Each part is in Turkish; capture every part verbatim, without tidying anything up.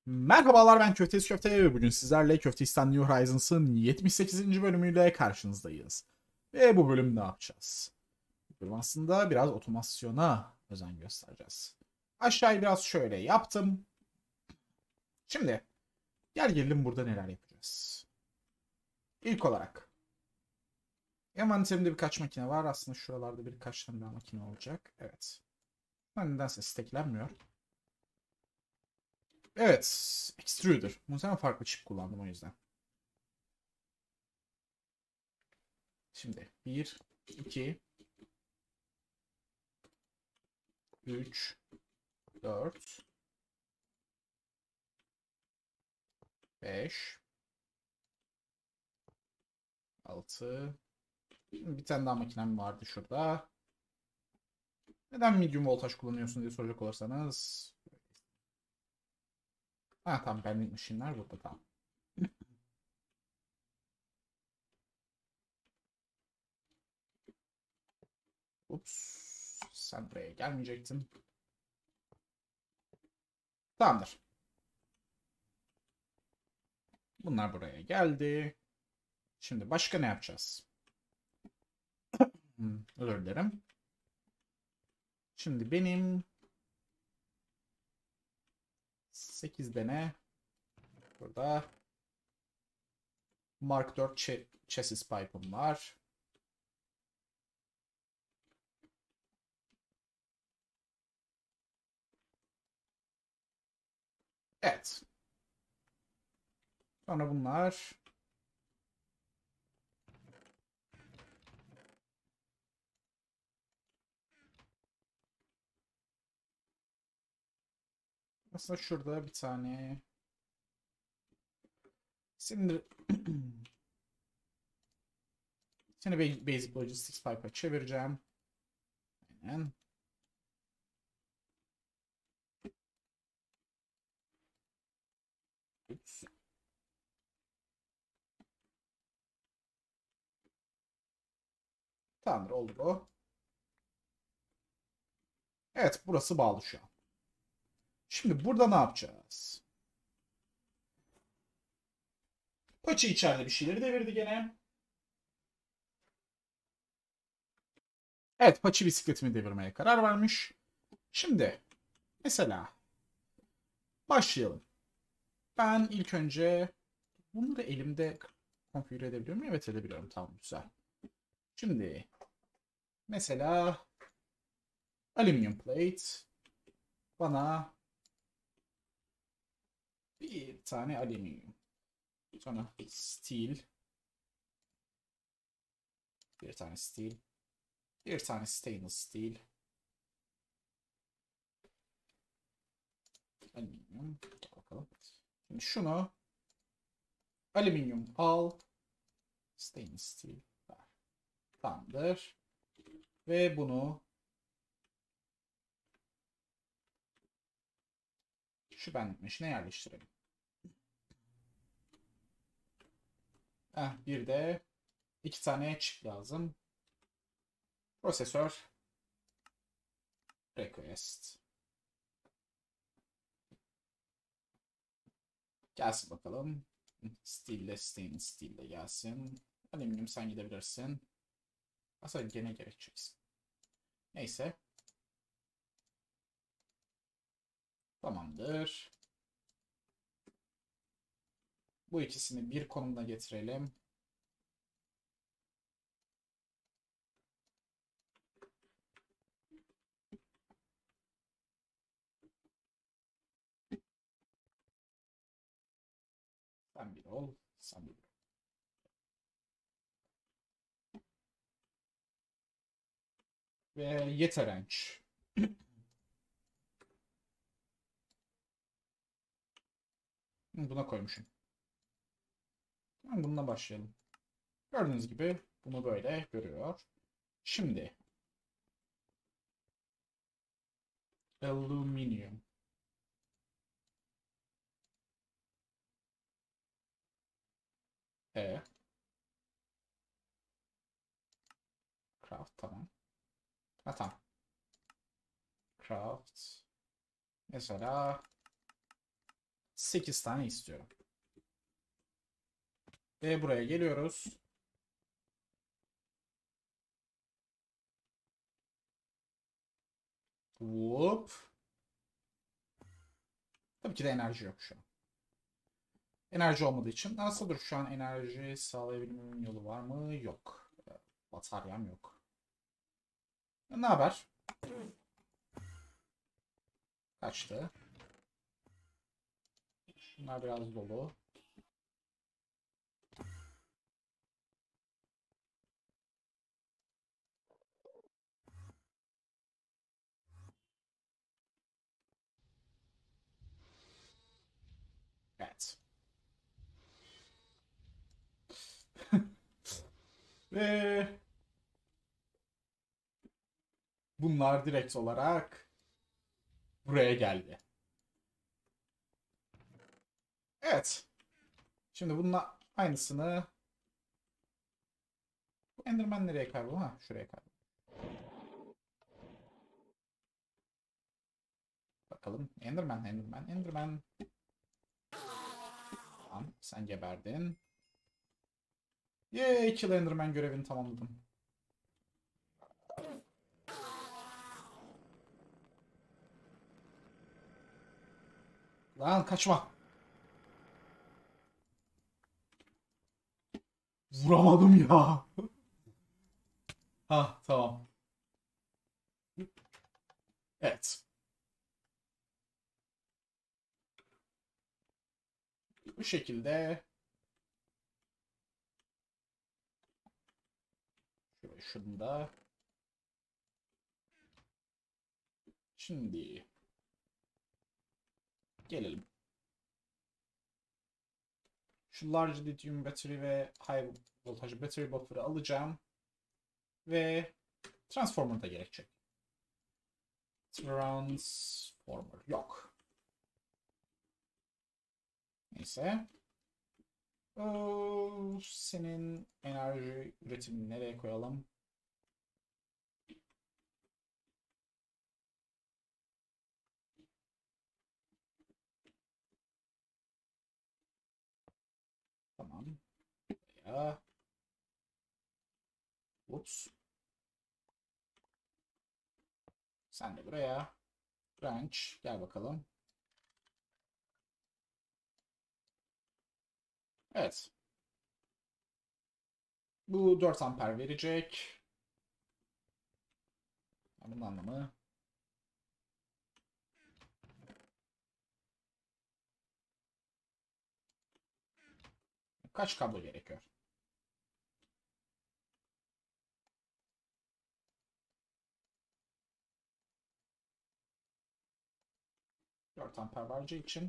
Merhabalar, ben Köftesi Köfte ve bugün sizlerle Köfteistan New Horizons'ın yetmiş sekizinci bölümüyle karşınızdayız. Ve bu bölüm ne yapacağız? Bu bölüm aslında biraz otomasyona özen göstereceğiz. Aşağıya biraz şöyle yaptım. Şimdi gel gelelim burada neler yapacağız. İlk olarak envanterimde birkaç makine var. Aslında şuralarda birkaç tane daha makine olacak. Evet. Ben nedense steklenmiyor. Evet. Extruder. Muhtemelen farklı çip kullandım o yüzden. Şimdi bir, iki, üç, dört, beş, altı. Bir tane daha makinem vardı şurada. Neden medium voltaj kullanıyorsun diye soracak olursanız. Ha tamam, benlik machine'ler burada, tamam. Ups. Sen buraya gelmeyecektin. Tamamdır. Bunlar buraya geldi. Şimdi başka ne yapacağız? Hmm, özür dilerim. Şimdi benim sekiz tane burada Mark dört ch chassis pipe'ım var. Evet. Sonra bunlar aslında şurada bir tane sinir seni Basic Logistics Pipe'a çevireceğim. Aynen. Ups. Tamamdır, oldu bu. Evet, burası bağlı şu an. Şimdi burada ne yapacağız? Paçı içeride bir şeyleri devirdi gene. Evet, Paçı bisikletimi devirmeye karar vermiş. Şimdi mesela başlayalım. Ben ilk önce bunları elimde konfigüre edebiliyor muyum? Evet, edebiliyorum. Tamam, güzel. Şimdi mesela alüminyum plate bana bir tane alüminyum. Sonra steel. Bir tane steel. Bir tane stainless steel. Alüminyum. Bakalım. Şimdi şunu alüminyum al. Stainless steel. Ver. Tamamdır. Ve bunu şu benlik meşine yerleştirelim. Eh, bir de iki tane çip lazım. Prosesör. Request. Gelsin bakalım. Steel ile stainless steel ile gelsin. Alüminyum sen gidebilirsin. Aslında gene gerekeceksin. Neyse. Tamamdır. Bu ikisini bir konumuna getirelim. Sen bir ol. Sen bir ol. Ve yeterenç. Buna koymuşum. Bununla başlayalım. Gördüğünüz gibi bunu böyle görüyor. Şimdi alüminyum. E. Craft, tamam. Ha tamam. Craft. Mesela sekiz tane istiyorum. Ve buraya geliyoruz. Whoop. Tabii ki de enerji yok şu an. Enerji olmadığı için. Nasıldır şu an enerji sağlayabilmemin yolu var mı? Yok. Bataryam yok. Ne haber? Kaçtı. Bunlar biraz dolu. Evet. Ve bunlar direkt olarak buraya geldi. Evet. Şimdi bununla aynısını... Bu Enderman nereye kayboldu? Ha, şuraya kayboldu. Bakalım. Enderman, Enderman, Enderman. Tamam, sen geberdin. Yay, Kill Enderman görevini tamamladım. Lan kaçma. Vuramadım ya. Ha, tamam. Evet. Bu şekilde şöyle şunu da şimdi gelelim. Şu Large Lithium Battery ve High Voltage Battery Buffer'ı alacağım. Ve Transformer da gerekecek. Transformer yok. Neyse. Oo, senin enerji üretimini nereye koyalım? Tamam. Ya. Ups. Sen de buraya. Branch. Gel bakalım. Evet. Bu dört amper verecek. Bunun anlamı. Kaç kablo gerekiyor? dört amper vereceği için.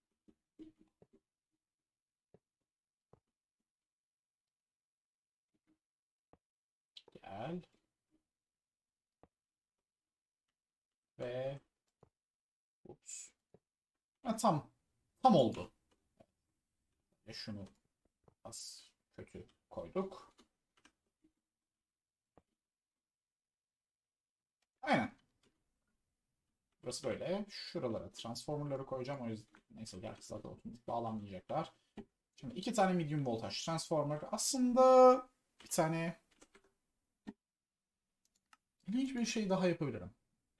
Gel. Ve ups. Ha, tam. Tam oldu. Ve şunu az kötü koyduk. Aynen. Burası böyle. Şuralara transformerları koyacağım. O yüzden neyse gerçi zaten otomatik bağlanmayacaklar. Şimdi iki tane medium voltage transformer. Aslında bir tane ilginç bir şey daha yapabilirim.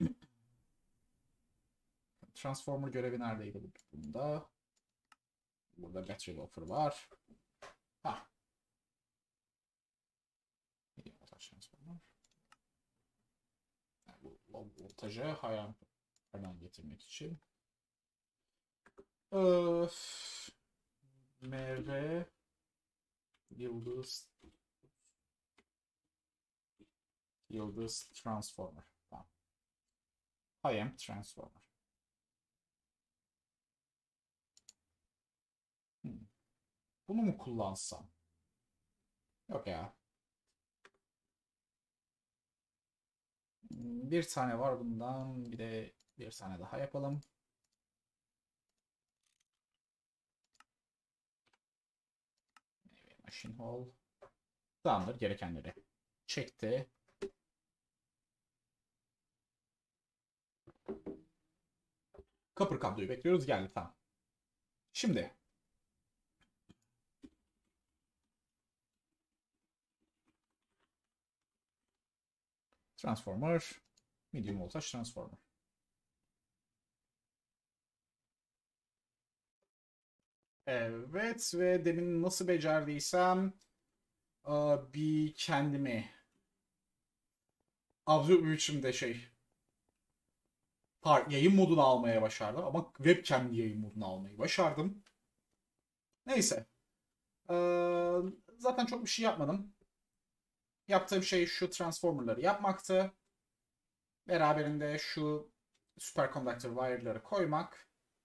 Transformer görevi neredeydi bunda? Burada battery buffer var. Ha. Medium voltage transformer. Yani bu low voltajı hayalden getirmek için. Öf. M V Yıldız Yıldız Transformer. Tamam. I am Transformer. Hmm. Bunu mu kullansam? Yok ya. Bir tane var bundan. Bir de bir tane daha yapalım. Machine Hall. Tamamdır. Gerekenleri çekti. Kapır kabloyu bekliyoruz. Geldi tamam. Şimdi Transformer, medium voltage transformer. Evet ve demin nasıl becerdiysem bir kendimi absürt bir biçimde şey yayın modunu almaya başardım ama webcam yayın modunu almayı başardım. Neyse. Zaten çok bir şey yapmadım. Yaptığım şey şu transformerları yapmaktı. Beraberinde şu superconductor wire'ları koymak.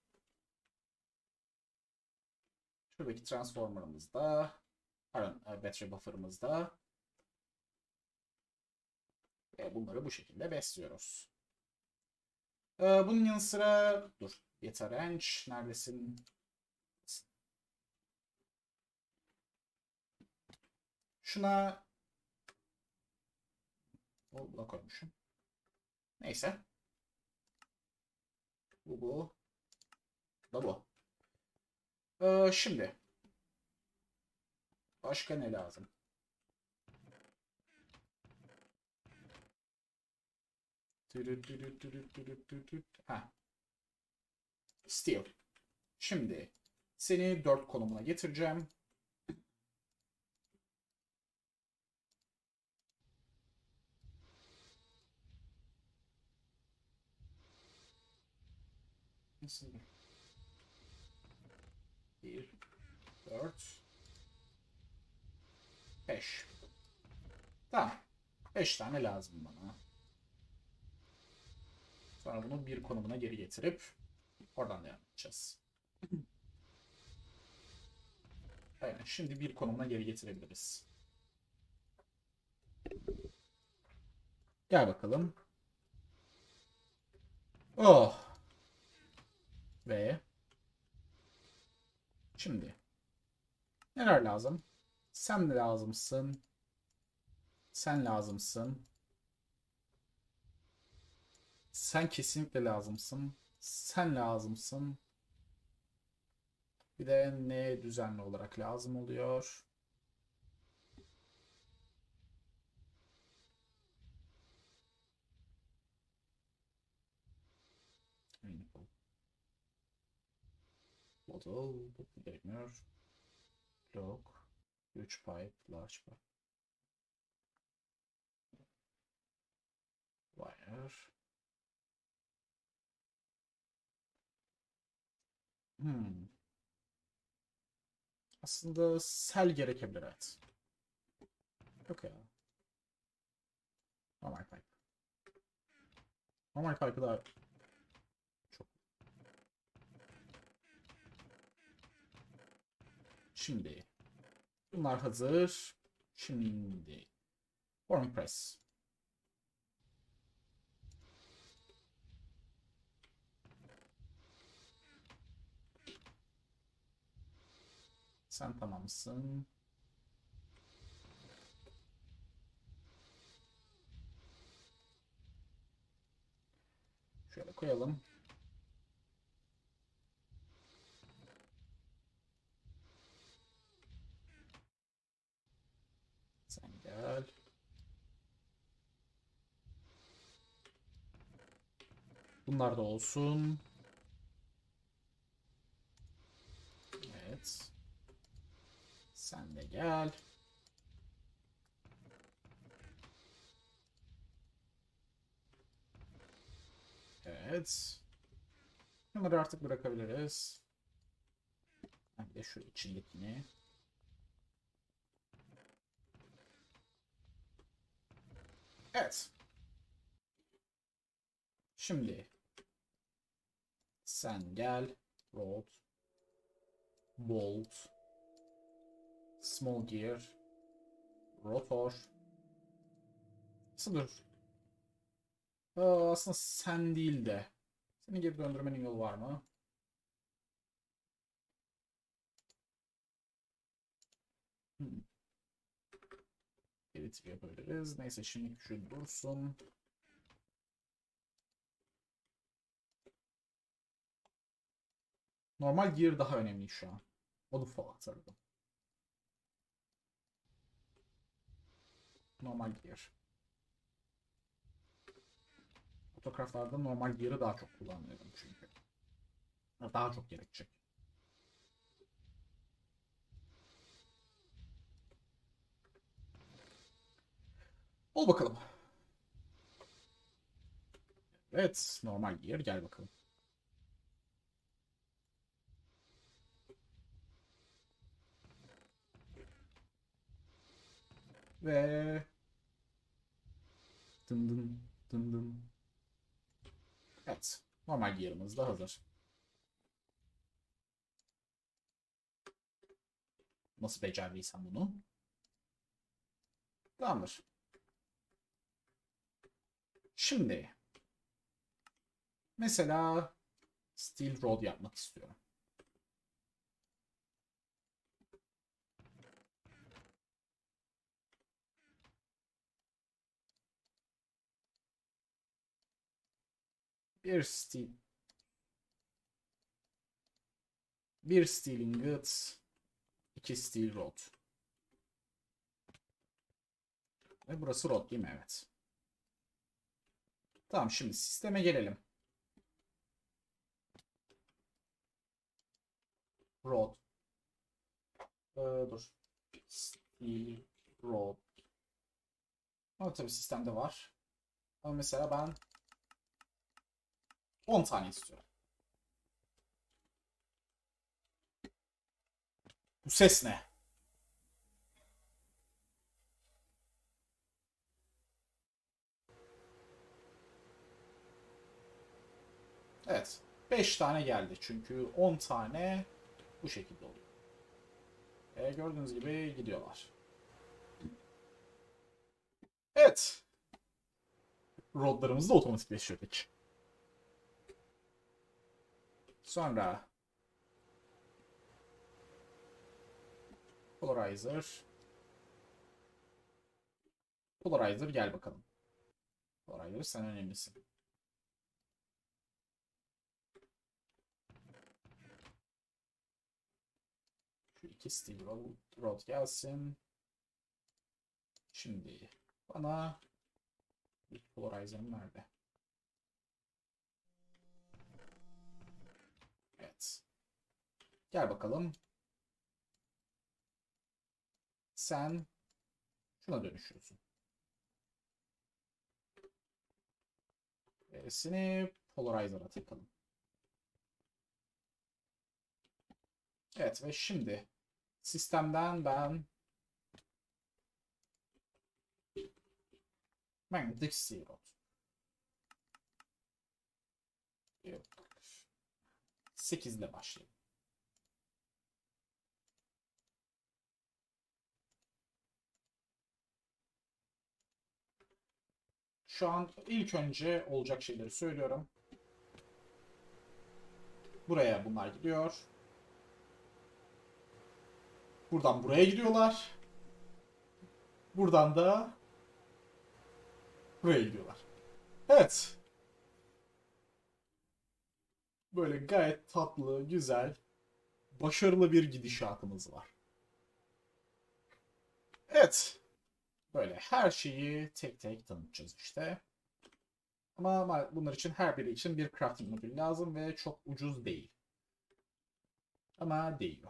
Şuradaki transformer'ımızda, pardon, battery buffer'ımızda. Ve bunları bu şekilde besliyoruz. Bunun yanı sıra, dur, yeter range, neredesin? Şuna, o buna koymuşum. Neyse. Bu bu. Bu da bu. Ee, şimdi. Başka ne lazım? Ha. Steel. Şimdi seni dört konumuna getireceğim. Nasıl? Bir, dört, beş. Tamam. Beş tane lazım bana. Sonra bunu bir konumuna geri getirip oradan devam edeceğiz. Aynen. Şimdi bir konumuna geri getirebiliriz. Gel bakalım. Oh. Ve şimdi neler lazım? Sen de lazımsın. Sen lazımsın. Sen kesinlikle lazımsın. Sen lazımsın. Bir de ne düzenli olarak lazım oluyor? Bottle, gerekmiyor. Lock, huge pipe, large pipe. Wire. Hmm. Aslında sel gerekebilir, evet. Yok ya. Normal pipe. Normal pipe'ı daha çok. Şimdi. Bunlar hazır. Şimdi. Forming press. Sen tamamsın. Şöyle koyalım. Sen gel. Bunlar da olsun. Evet. Sen de gel. Evet. Bunları artık bırakabiliriz. Bir de şu içindekini. Evet. Şimdi sen gel. Rod. Bolt. Small gear. Rotor. Aslında dur. Aa, aslında sen değil de. Seni geri döndürmenin yolu var mı? Hmm. Evet, yapabiliriz. Neyse şimdi şu dursun. Normal gear daha önemli şu an. Onu falan hatırladım. Normal gear. Fotoğraflarda normal gear'ı daha çok kullanıyorum çünkü. Daha çok gerekecek. Ol bakalım. Evet, normal gear gel bakalım. Ve dın dın dın dın. Evet, normal gear'ımız da hazır. Nasıl becerdiysen bunu. Tamamdır. Şimdi mesela Steel Rod yapmak istiyorum. Bir steel bir steel ingot, iki steel rod. Ve burası rod değil mi? Evet. Tamam, şimdi sisteme gelelim. Rod. Ee, dur. Steel rod. Ama tabii sistemde var. Ama mesela ben on tane istiyorum. Bu ses ne? Evet. beş tane geldi. Çünkü on tane bu şekilde oluyor. E, gördüğünüz gibi gidiyorlar. Evet. Rodlarımız da otomatikleşiyor peki. Sonra Polarizer. Polarizer gel bakalım. Polarizer sen önemlisin. Şu iki steel rod gelsin. Şimdi bana ilk Polarizer'ım nerede? Evet. Gel bakalım. Sen şuna dönüşüyorsun. Seni Polarizer'a takalım. Evet ve şimdi sistemden ben Magnetic Steel Rod. sekiz ile başlayalım. Şu an ilk önce olacak şeyleri söylüyorum. Buraya bunlar gidiyor. Buradan buraya gidiyorlar. Buradan da buraya gidiyorlar. Evet. Böyle gayet tatlı, güzel, başarılı bir gidişatımız var. Evet. Böyle her şeyi tek tek tanıtacağız işte. Ama bunlar için her biri için bir crafting modül lazım ve çok ucuz değil. Ama değiyor.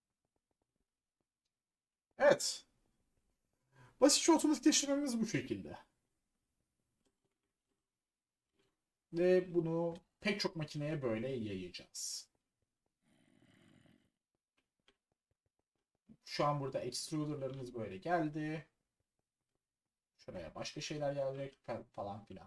Evet. Basitçe otomatikleştirmemiz bu şekilde. Ve bunu pek çok makineye böyle yayacağız. Şu an burada extruderlarımız böyle geldi. Şuraya başka şeyler gelecek falan filan.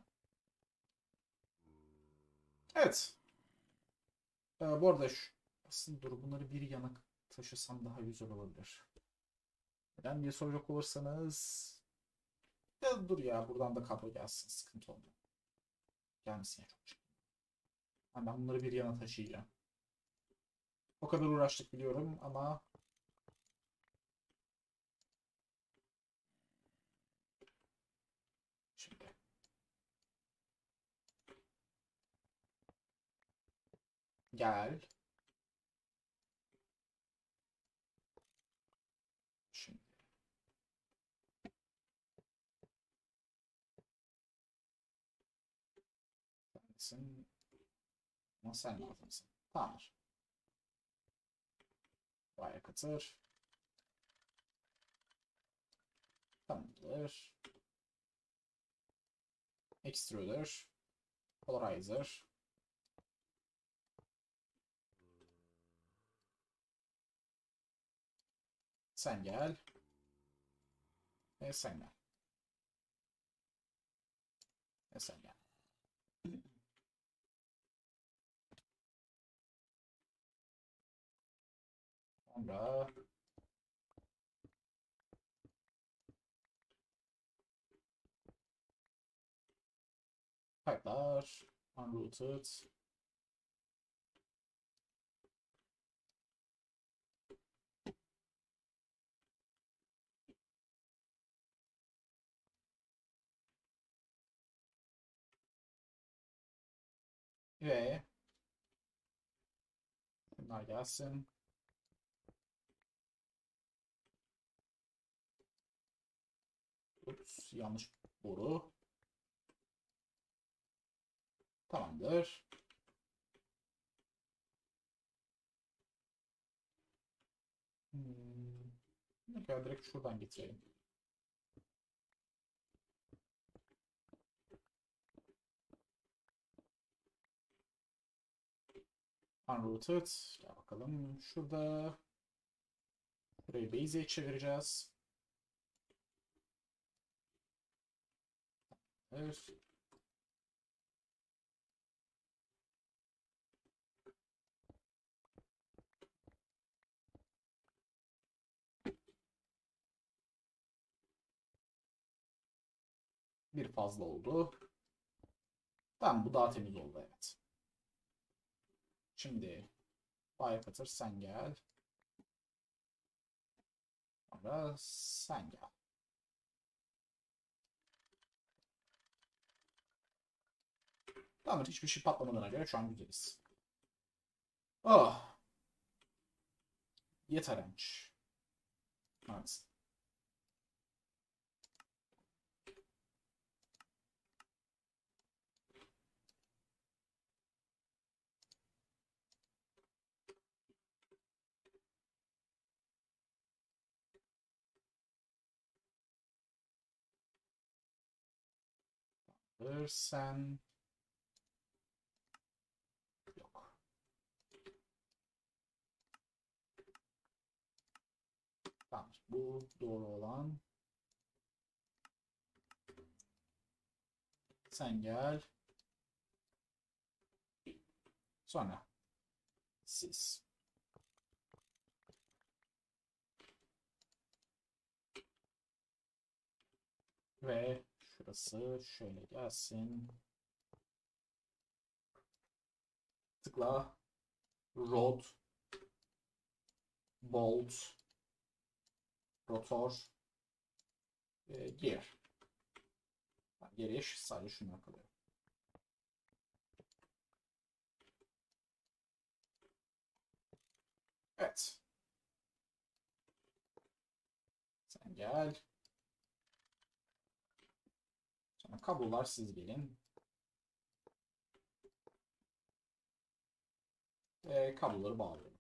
Evet. Ee, bu arada şu, aslında dur bunları bir yana taşısam daha güzel olabilir. Neden diye soracak olursanız ya dur ya buradan da kablo gelsin sıkıntı olmuyor. Gelmesin ya çok. Ben bunları bir yana taşıyacağım. O kadar uğraştık biliyorum ama şimdi gel. gitsin. Ama sen lazımsın. Tamamdır. Wire cutter. Tamamdır. Extruder. Polarizer. Sen gel. Ve sen gel. Ve sen gel. Sonra pipe'lar. Unrooted. Ve bunlar gelsin. Ups, yanlış boru. Tamamdır. Hmm. Ne kadar direkt şuradan getirelim. Unrooted. Gel bakalım. Şurada. Burayı base'e çevireceğiz. Evet. Bir fazla oldu. Tamam, bu daha temiz oldu, evet. Şimdi Fire Cutter sen gel. Sonra sen gel. Tamam, hiçbir şey patlamadığına göre şu an güzeliz. Oh. Yeterenç. Maalesef. Sen yok. Tamam, bu doğru olan. Sen gel. Sonra siz. Ve şurası şöyle gelsin. Tıkla. Rod. Bolt. Rotor. Ve gear. Geriye sadece şunlar kalıyor. Evet. Sen gel. Sonra kablolar siz gelin. Ve kabloları bağlayalım.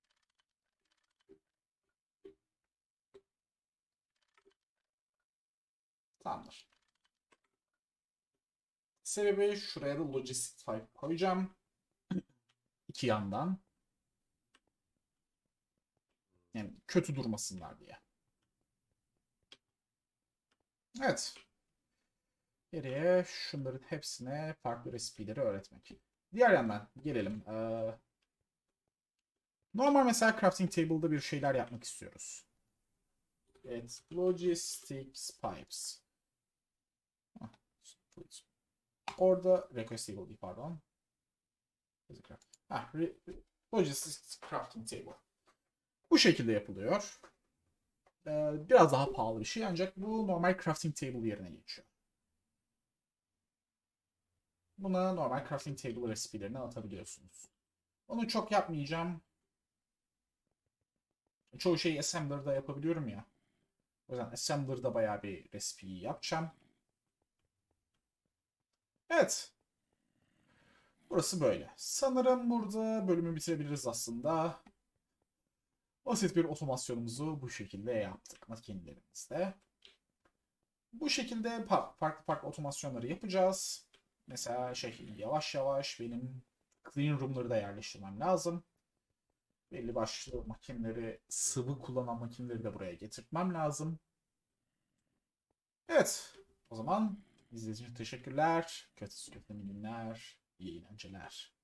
Tamamdır. Sebebi şuraya da Logistic Type koyacağım. İki yandan. Yani kötü durmasınlar diye. Evet. Geriye şunların hepsine farklı recipe'leri öğretmek. Diğer yandan gelelim. Ee, normal mesela crafting table'da bir şeyler yapmak istiyoruz. Evet. Logistics Pipes. Orada request table değil, pardon. Ah, Logistics Crafting Table. Bu şekilde yapılıyor. Ee, biraz daha pahalı bir şey, ancak bu normal crafting table yerine geçiyor. Buna normal crafting table resipelerini atabiliyorsunuz. Onu çok yapmayacağım. Çoğu şeyi assembler'da yapabiliyorum ya. O yüzden assembler'da bayağı bir recipe'yi yapacağım. Evet. Burası böyle. Sanırım burada bölümü bitirebiliriz aslında. Basit bir otomasyonumuzu bu şekilde yaptık makinelerimizde. Bu şekilde fa- farklı farklı otomasyonları yapacağız. Mesela şey yavaş yavaş benim clean room'ları da yerleştirmem lazım. Belli başlı makineleri, sıvı kullanan makineleri de buraya getirtmem lazım. Evet. O zaman izlediğiniz için teşekkürler. Kötü kötü günler. İyi eğlenceler.